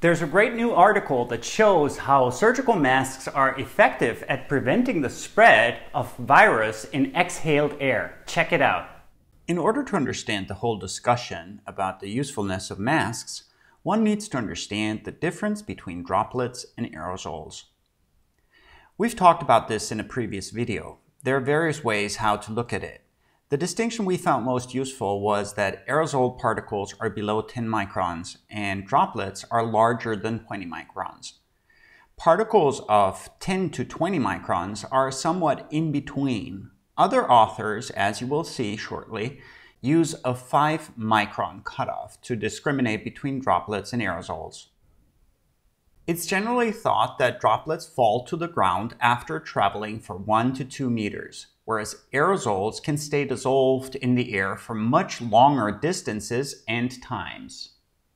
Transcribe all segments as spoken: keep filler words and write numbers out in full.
There's a great new article that shows how surgical masks are effective at preventing the spread of virus in exhaled air. Check it out. In order to understand the whole discussion about the usefulness of masks, one needs to understand the difference between droplets and aerosols. We've talked about this in a previous video. There are various ways how to look at it. The distinction we found most useful was that aerosol particles are below ten microns and droplets are larger than twenty microns. Particles of ten to twenty microns are somewhat in between. Other authors, as you will see shortly, use a five micron cutoff to discriminate between droplets and aerosols. It's generally thought that droplets fall to the ground after traveling for one to two meters, whereas aerosols can stay dissolved in the air for much longer distances and times.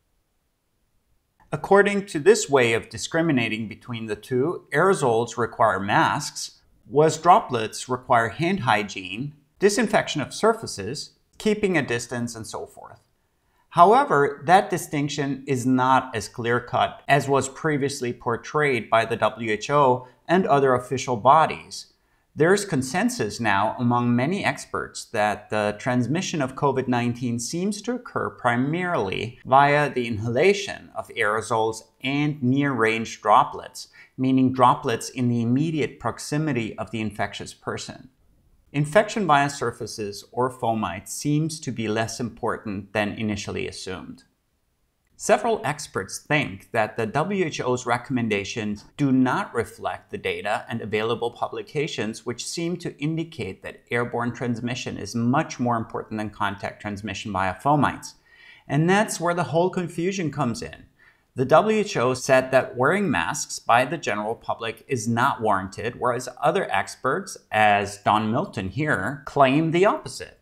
According to this way of discriminating between the two, aerosols require masks, whereas droplets require hand hygiene, disinfection of surfaces, keeping a distance, and so forth. However, that distinction is not as clear-cut as was previously portrayed by the W H O and other official bodies. There is consensus now among many experts that the transmission of COVID nineteen seems to occur primarily via the inhalation of aerosols and near-range droplets, meaning droplets in the immediate proximity of the infectious person. Infection via surfaces or fomites seems to be less important than initially assumed. Several experts think that the W H O's recommendations do not reflect the data and available publications, which seem to indicate that airborne transmission is much more important than contact transmission via fomites. And that's where the whole confusion comes in. The W H O said that wearing masks by the general public is not warranted, whereas other experts, as Don Milton here, claim the opposite.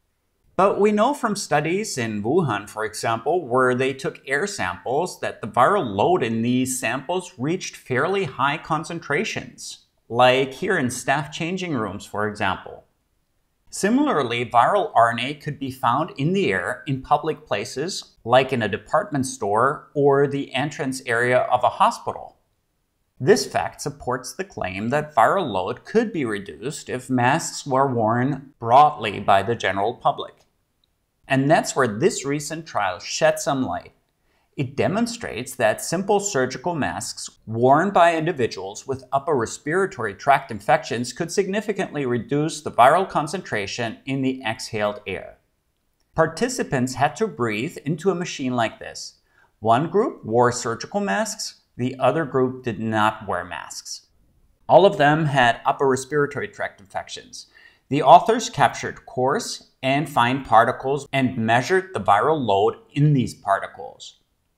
But we know from studies in Wuhan, for example, where they took air samples, that the viral load in these samples reached fairly high concentrations, like here in staff changing rooms, for example. Similarly, viral R N A could be found in the air in public places, like in a department store or the entrance area of a hospital. This fact supports the claim that viral load could be reduced if masks were worn broadly by the general public. And that's where this recent trial shed some light. It demonstrates that simple surgical masks worn by individuals with upper respiratory tract infections could significantly reduce the viral concentration in the exhaled air. Participants had to breathe into a machine like this. One group wore surgical masks, the other group did not wear masks. All of them had upper respiratory tract infections. The authors captured coarse and fine particles and measured the viral load in these particles.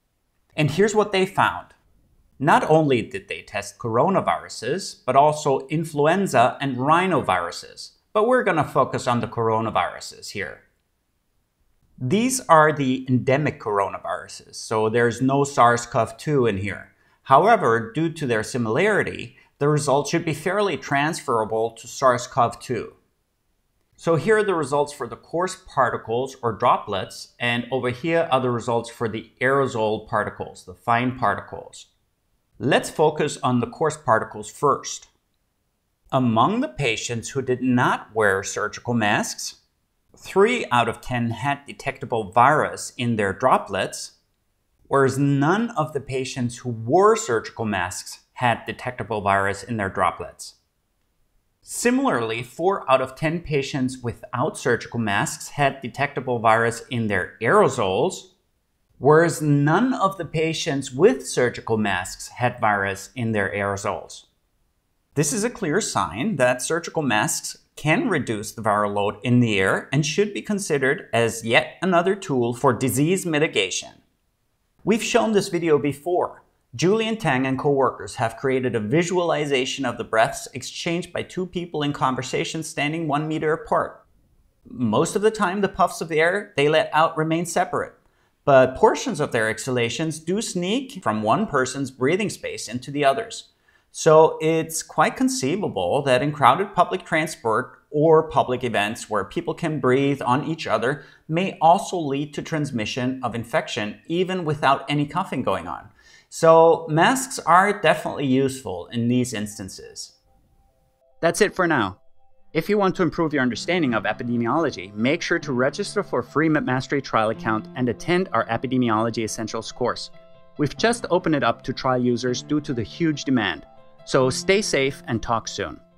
And here's what they found. Not only did they test coronaviruses, but also influenza and rhinoviruses. But we're going to focus on the coronaviruses here. These are the endemic coronaviruses, so there's no SARS CoV two in here. However, due to their similarity, the results should be fairly transferable to SARS CoV two. So here are the results for the coarse particles or droplets, and over here are the results for the aerosol particles, the fine particles. Let's focus on the coarse particles first. Among the patients who did not wear surgical masks, three out of ten had detectable virus in their droplets, whereas none of the patients who wore surgical masks had detectable virus in their droplets. Similarly, four out of ten patients without surgical masks had detectable virus in their aerosols, whereas none of the patients with surgical masks had virus in their aerosols. This is a clear sign that surgical masks can reduce the viral load in the air and should be considered as yet another tool for disease mitigation. We've shown this video before. Julian Tang and co-workers have created a visualization of the breaths exchanged by two people in conversation standing one meter apart. Most of the time, the puffs of air they let out remain separate, but portions of their exhalations do sneak from one person's breathing space into the other's. So it's quite conceivable that in crowded public transport or public events where people can breathe on each other may also lead to transmission of infection even without any coughing going on. So masks are definitely useful in these instances. That's it for now. If you want to improve your understanding of epidemiology, make sure to register for a free Medmastery trial account and attend our Epidemiology Essentials course. We've just opened it up to trial users due to the huge demand. So stay safe and talk soon.